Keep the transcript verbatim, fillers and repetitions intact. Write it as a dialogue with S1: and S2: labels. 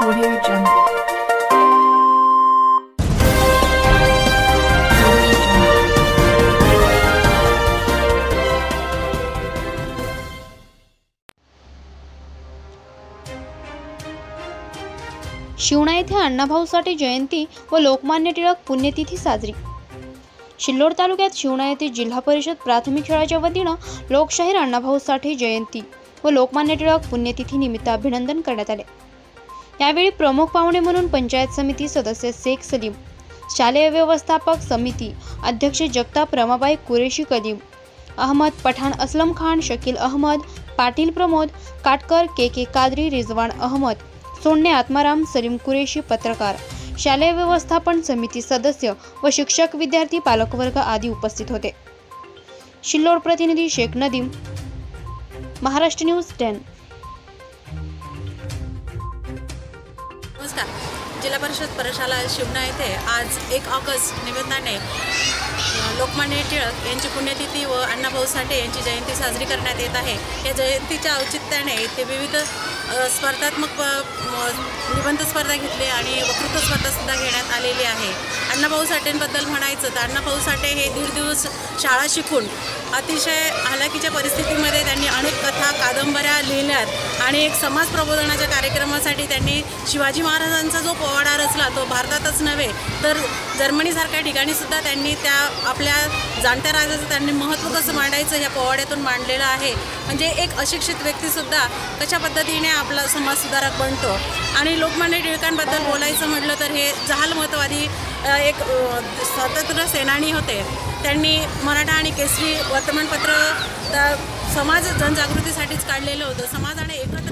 S1: Audio Jungle.
S2: शिवणा येथे अण्णाभाऊ साठे जयंती व लोकमान्य टिळक पुण्यतिथी साजरी। सिल्लोड तालुक्यात शिवणा येथे जिल्हा परिषद प्राथमिक शाळेच्या वतीनं लोकशाहीर अण्णाभाऊ साठे जयंती व लोकमान्य टिळक पुण्यतिथी निमित्त अभिनंदन करण्यात आले। यावेळी प्रमुख पाहुणे म्हणून पंचायत समिती सदस्य शेख सलीम, शालेय व्यवस्थापक समिती अध्यक्ष जगताप रमाबाई कुरेशी, कदीम अहमद, पठाण असलम खान, शकील अहमद, पाटील प्रमोद काटकर, के के कादरी, रिजवान अहमद, सोन्ने आत्माराम, सलीम कुरेशी, पत्रकार, शालेय व्यवस्थापन समिती सदस्य व शिक्षक, विद्यार्थी, पालकवर्ग आदी उपस्थित होते। सिल्लोड प्रतिनिधी शेख नदीम, महाराष्ट्र न्यूज टेन।
S3: नमस्कार। जिल्हा परिषद प्रशाला शिवणा येथे आज एक ऑगस्ट निमित्ताने लोकमान्य टिळक यांची पुण्यतिथी व अण्णाभाऊ साठे यांची जयंती साजरी करण्यात येत आहे। या जयंतीच्या औचित्याने ते विविध स्पर्धात्मक निबंध स्पर्धा घेतली आणि वक्तृत्व स्पर्धा सुद्धा घेण्यात आलेली आहे। अण्णाभाऊ साठेंबद्दल म्हणायचं तर अण्णाभाऊ साठे हे दीड दिवस शाळा शिकून अतिशय हालाकीच्या परिस्थितीमध्ये त्यांनी अनेक कथा, कादंबऱ्या लिहिल्यात आणि एक समाज प्रबोधनाच्या कार्यक्रमासाठी त्यांनी शिवाजी महाराजांचा जो पोवाडा रचला तो भारतातच नव्हे तर जर्मनीसारख्या ठिकाणी सुद्धा त्यांनी त्या आपल्या जाणत्या राजाचं त्यांनी महत्त्व कसं मांडायचं ह्या पोवाड्यातून मांडलेलं आहे। म्हणजे एक अशिक्षित व्यक्तीसुद्धा कशा पद्धतीने आपला समाज सुधारक बनतो। आणि लोकमान्य टिळकांबद्दल बोलायचं म्हटलं तर हे जहालमतवादी एक स्वातंत्र्य सेनानी होते। त्यांनी मराठा आणि केसरी वर्तमानपत्र समाज जनजागृतीसाठीच काढलेलं होतं। समाजाने एकत्र